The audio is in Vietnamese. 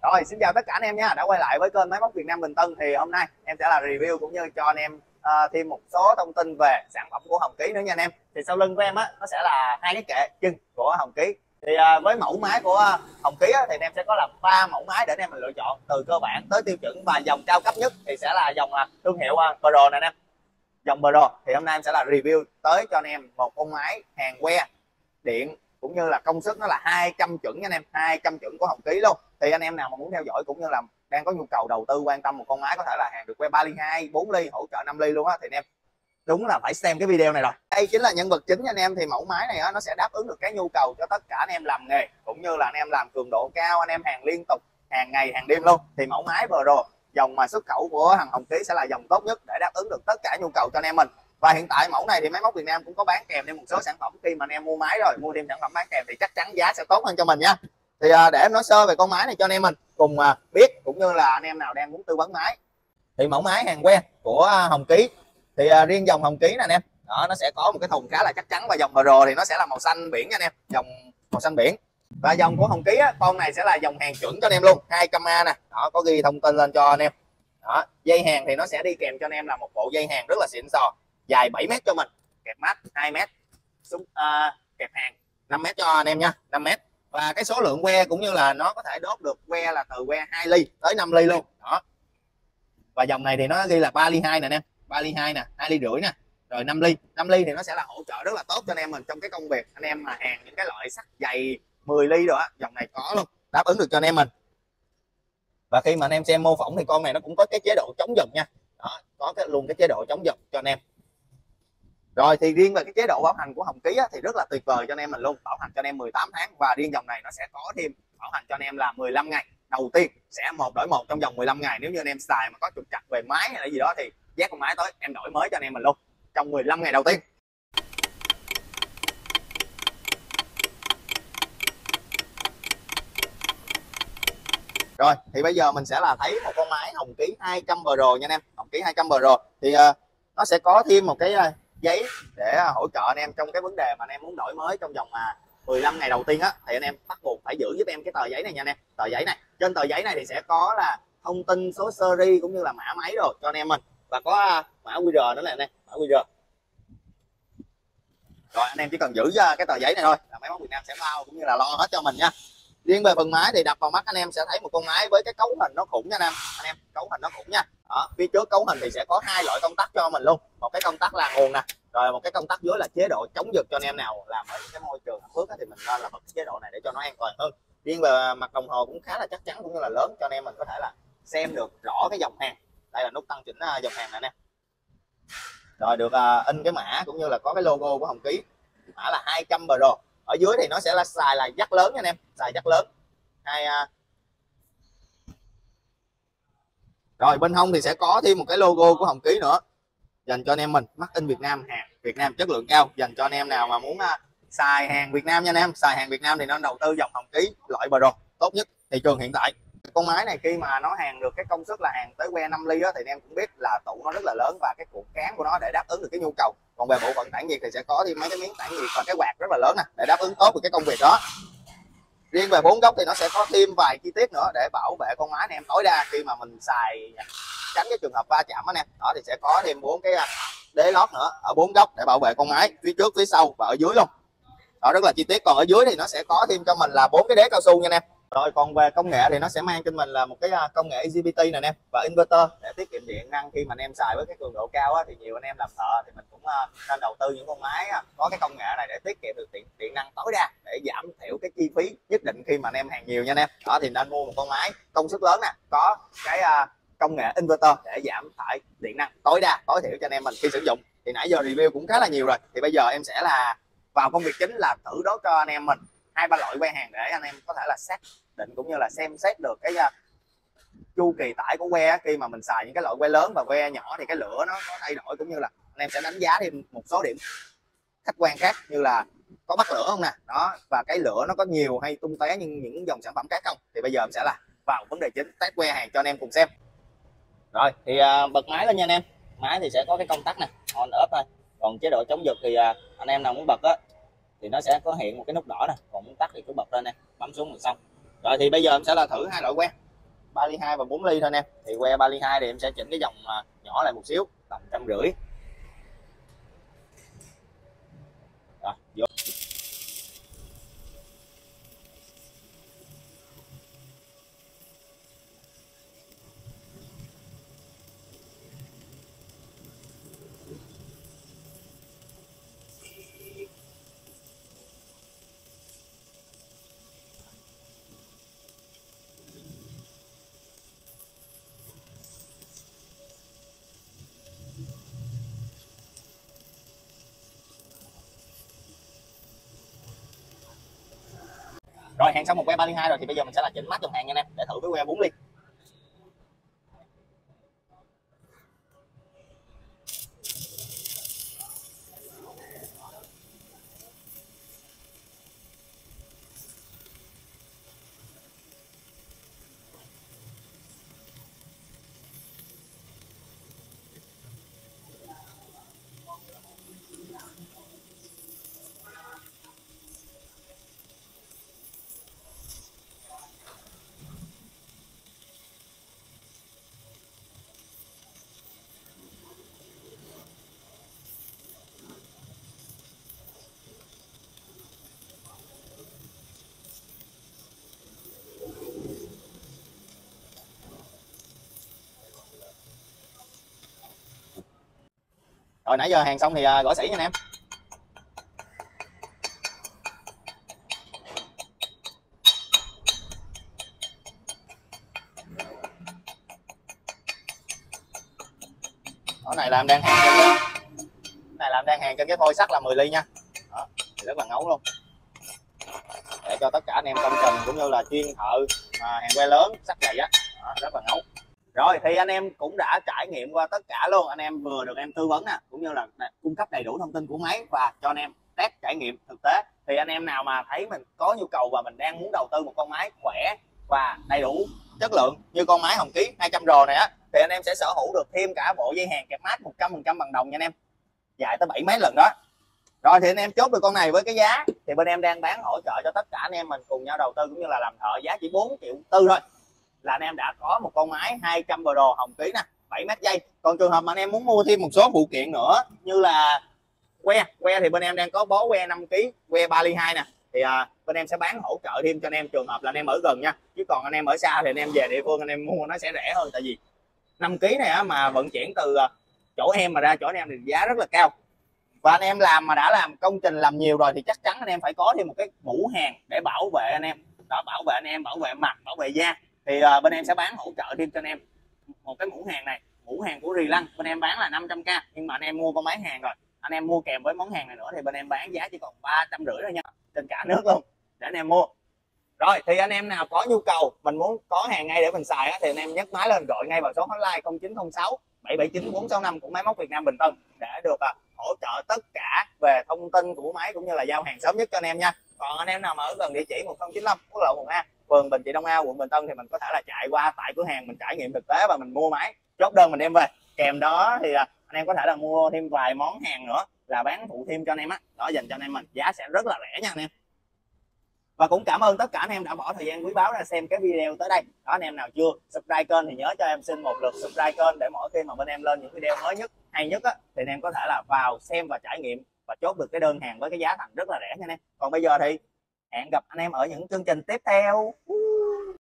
Rồi, xin chào tất cả anh em nha, đã quay lại với kênh Máy móc Việt Nam Bình Tân. Thì hôm nay em sẽ là review cũng như cho anh em thêm một số thông tin về sản phẩm của Hồng Ký nữa nha anh em. Thì sau lưng của em á, nó sẽ là hai cái kệ chân của Hồng Ký. Thì với mẫu máy của Hồng Ký á, thì em sẽ có là 3 mẫu máy để anh em mình lựa chọn, từ cơ bản tới tiêu chuẩn và dòng cao cấp nhất thì sẽ là dòng thương hiệu Pro nè anh em. Dòng Pro thì hôm nay em sẽ là review tới cho anh em một con máy hàng que điện cũng như là công suất nó là 200 chuẩn nha anh em, 200 chuẩn của Hồng Ký luôn. Thì anh em nào mà muốn theo dõi cũng như là đang có nhu cầu đầu tư quan tâm một con máy có thể là hàng được que 3 ly 2, 4 ly, hỗ trợ 5 ly luôn á, thì anh em đúng là phải xem cái video này rồi. Đây chính là nhân vật chính nha anh em. Thì mẫu máy này á, nó sẽ đáp ứng được cái nhu cầu cho tất cả anh em làm nghề cũng như là anh em làm cường độ cao, anh em hàng liên tục, hàng ngày, hàng đêm luôn. Thì mẫu máy Pro dòng mà xuất khẩu của hàng Hồng Ký sẽ là dòng tốt nhất để đáp ứng được tất cả nhu cầu cho anh em mình. Và hiện tại mẫu này thì Máy móc Việt Nam cũng có bán kèm thêm một số sản phẩm. Khi mà anh em mua máy rồi mua thêm sản phẩm bán kèm thì chắc chắn giá sẽ tốt hơn cho mình nha. Thì để em nói sơ về con máy này cho anh em mình cùng biết, cũng như là anh em nào đang muốn tư vấn máy. Thì mẫu máy hàng que của Hồng Ký thì riêng dòng Hồng Ký nè anh em, đó, nó sẽ có một cái thùng khá là chắc chắn, và dòng Pro thì nó sẽ là màu xanh biển nha anh em, dòng màu xanh biển. Và dòng của Hồng Ký á, con này sẽ là dòng hàng chuẩn cho anh em luôn, 200A nè, đó, có ghi thông tin lên cho anh em. Đó, dây hàng thì nó sẽ đi kèm cho anh em là một bộ dây hàng rất là xịn sò, dài 7 mét cho mình, kẹp mát 2 mét, kẹp hàng 5 mét cho anh em nha, 5 mét. Và cái số lượng que cũng như là nó có thể đốt được que là từ que 2 ly tới 5 ly luôn. Đó. Và dòng này thì nó ghi là 3 ly 2 nè anh em, 3 ly 2 nè, 2 ly rưỡi nè, rồi 5 ly. 5 ly thì nó sẽ là hỗ trợ rất là tốt cho anh em mình trong cái công việc anh em mà hàng những cái loại sắt dày 10 ly rồi á, dòng này có luôn, đáp ứng được cho anh em mình. Và khi mà anh em xem mô phỏng thì con này nó cũng có cái chế độ chống giật nha. Đó, có luôn cái chế độ chống giật cho anh em. Rồi thì riêng về cái chế độ bảo hành của Hồng Ký á, thì rất là tuyệt vời cho anh em mình luôn, bảo hành cho anh em 18 tháng. Và riêng dòng này nó sẽ có thêm bảo hành cho anh em là 15 ngày đầu tiên, sẽ một đổi một trong vòng 15 ngày. Nếu như anh em xài mà có trục trặc về máy hay là gì đó thì dắt con máy tới em đổi mới cho anh em mình luôn trong 15 ngày đầu tiên. Rồi thì bây giờ mình sẽ là thấy một con máy Hồng Ký 200 Pro nha anh em. Hồng Ký 200 Pro thì nó sẽ có thêm một cái giấy để hỗ trợ anh em trong cái vấn đề mà anh em muốn đổi mới trong vòng 15 ngày đầu tiên á, thì anh em bắt buộc phải giữ giúp em cái tờ giấy này nha anh em. Tờ giấy này, trên tờ giấy này thì sẽ có là thông tin số series cũng như là mã máy rồi cho anh em mình, và có mã QR nữa nè anh em, mã QR. Rồi anh em chỉ cần giữ cái tờ giấy này thôi là Máy móc Việt Nam sẽ bao cũng như là lo hết cho mình nha. Riêng về phần máy thì đập vào mắt anh em sẽ thấy một con máy với cái cấu hình nó khủng nha anh em, cấu hình nó khủng nha. Đó, phía trước cấu hình thì sẽ có 2 loại công tắc cho mình luôn, một cái công tắc là nguồn nè, rồi một cái công tắc dưới là chế độ chống giật cho anh em nào làm ở những cái môi trường ẩm ướt thì mình nên là bật chế độ này để cho nó an toàn hơn. Riêng về mặt đồng hồ cũng khá là chắc chắn cũng như là lớn cho anh em mình có thể là xem được rõ cái dòng hàng. Đây là nút tăng chỉnh dòng hàng này nè. Rồi được in cái mã cũng như là có cái logo của Hồng Ký, mã là 200 Pro. Ở dưới thì nó sẽ là xài là jack lớn nha anh em, xài jack lớn. Rồi bên hông thì sẽ có thêm một cái logo của Hồng Ký nữa, dành cho anh em mình, Made in Việt Nam, hàng Việt Nam chất lượng cao, dành cho anh em nào mà muốn xài hàng Việt Nam nha anh em. Xài hàng Việt Nam thì nên đầu tư dòng Hồng Ký loại Pro tốt nhất thị trường hiện tại. Con máy này khi mà nó hàng được cái công suất là hàng tới que 5 ly đó, thì anh em cũng biết là tụ nó rất là lớn và cái cuộn cán của nó để đáp ứng được cái nhu cầu. Còn về bộ phận tản nhiệt thì sẽ có thêm mấy cái miếng tản nhiệt và cái quạt rất là lớn nè để đáp ứng tốt được cái công việc đó. Riêng về 4 góc thì nó sẽ có thêm vài chi tiết nữa để bảo vệ con máy này em tối đa khi mà mình xài, tránh cái trường hợp va chạm anh em. Đó thì sẽ có thêm 4 cái đế lót nữa ở 4 góc để bảo vệ con máy phía trước, phía sau và ở dưới luôn. Đó, rất là chi tiết. Còn ở dưới thì nó sẽ có thêm cho mình là 4 cái đế cao su nha anh em. Rồi còn về công nghệ thì nó sẽ mang cho mình là một cái công nghệ IGBT nè anh em, và inverter để tiết kiệm điện năng khi mà anh em xài với cái cường độ cao á, thì nhiều anh em làm thợ thì mình cũng nên đầu tư những con máy có cái công nghệ này để tiết kiệm được điện năng tối đa, để giảm thiểu cái chi phí nhất định khi mà anh em hàng nhiều nha anh em. Đó thì nên mua một con máy công suất lớn nè, có cái công nghệ inverter để giảm tải điện năng tối đa, tối thiểu cho anh em mình khi sử dụng. Thì nãy giờ review cũng khá là nhiều rồi, thì bây giờ em sẽ là vào công việc chính là thử đốt cho anh em mình 2-3 loại que hàng để anh em có thể là xác định cũng như là xem xét được cái chu kỳ tải của que. Khi mà mình xài những cái loại que lớn và que nhỏ thì cái lửa nó có thay đổi, cũng như là anh em sẽ đánh giá thêm một số điểm khách quan khác, như là có bắt lửa không nè, đó, và cái lửa nó có nhiều hay tung té như những dòng sản phẩm khác không. Thì bây giờ em sẽ là vào vấn đề chính, test que hàng cho anh em cùng xem. Rồi thì bật máy lên nha anh em. Máy thì sẽ có cái công tắc nè, on off thôi. Còn chế độ chống giật thì anh em nào muốn bật á thì nó sẽ có hiện một cái nút đỏ nè, còn muốn tắt thì cứ bật lên nè, bấm xuống là xong. Rồi thì bây giờ em sẽ là thử 2 loại que. 3 ly 2 và 4 ly thôi anh em. Thì que 3 ly 2 thì em sẽ chỉnh cái dòng nhỏ lại một xíu, tầm 150. Rồi, vô. Rồi hàng xong một que 3 ly 2 rồi thì bây giờ mình sẽ là chỉnh mắt dòng hàng nha anh em, để thử với que 4 ly. Rồi nãy giờ hàng xong thì gõ sỉ nha anh em. Đó, này là em đang hàng trên cái phôi sắt là 10 ly nha. Đó, thì rất là ngấu luôn. Để cho tất cả anh em công trình cũng như là chuyên thợ hàng que lớn sắt dày á, rất là ngấu. Rồi thì anh em cũng đã trải nghiệm qua tất cả luôn, anh em vừa được em tư vấn nè, cũng như là cung cấp đầy đủ thông tin của máy và cho anh em test trải nghiệm thực tế. Thì anh em nào mà thấy mình có nhu cầu và mình đang muốn đầu tư một con máy khỏe và đầy đủ chất lượng như con máy Hồng Ký 200 R này á, thì anh em sẽ sở hữu được thêm cả bộ dây hàng kẹp mát 100% bằng đồng nha anh em, dài tới 7 mấy lần đó. Rồi thì anh em chốt được con này với cái giá thì bên em đang bán hỗ trợ cho tất cả anh em mình cùng nhau đầu tư cũng như là làm thợ, giá chỉ 4,4 triệu thôi là anh em đã có một con máy 200 Pro Hồng Ký nè, 7 mét dây. Còn trường hợp mà anh em muốn mua thêm một số phụ kiện nữa như là que thì bên em đang có bó que 5 kg, que 3 ly 2 nè, thì bên em sẽ bán hỗ trợ thêm cho anh em trường hợp là anh em ở gần nha. Chứ còn anh em ở xa thì anh em về địa phương anh em mua nó sẽ rẻ hơn, tại vì 5 kg này mà vận chuyển từ chỗ em mà ra chỗ anh em thì giá rất là cao. Và anh em làm mà đã làm công trình làm nhiều rồi thì chắc chắn anh em phải có thêm một cái mũ hàng để bảo vệ anh em đó, bảo vệ anh em, bảo vệ mặt, bảo vệ da. Thì bên em sẽ bán hỗ trợ thêm cho anh em một cái mũ hàng này, mũ hàng của Rì Lăng, bên em bán là 500k, nhưng mà anh em mua con máy hàng rồi, anh em mua kèm với món hàng này nữa thì bên em bán giá chỉ còn 350 thôi nha, trên cả nước luôn để anh em mua. Rồi thì anh em nào có nhu cầu mình muốn có hàng ngay để mình xài á, thì anh em nhấc máy lên gọi ngay vào số hotline 0906 779 465 của Máy Móc Việt Nam Bình Tân để được hỗ trợ tất cả về thông tin của máy cũng như là giao hàng sớm nhất cho anh em nha. Còn anh em nào mà ở gần địa chỉ 1095 quốc lộ 1A, phường Bình Trị Đông A, quận Bình Tân thì mình có thể là chạy qua tại cửa hàng mình trải nghiệm thực tế và mình mua máy, chốt đơn mình đem về. Kèm đó thì anh em có thể là mua thêm vài món hàng nữa là bán phụ thêm cho anh em á, đó dành cho anh em mình, giá sẽ rất là rẻ nha anh em. Và cũng cảm ơn tất cả anh em đã bỏ thời gian quý báu ra xem cái video tới đây. Đó, anh em nào chưa subscribe kênh thì nhớ cho em xin một lượt subscribe kênh để mỗi khi mà bên em lên những video mới nhất, hay nhất á, thì anh em có thể là vào xem và trải nghiệm và chốt được cái đơn hàng với cái giá thành rất là rẻ nha anh em. Còn bây giờ thì hẹn gặp anh em ở những chương trình tiếp theo.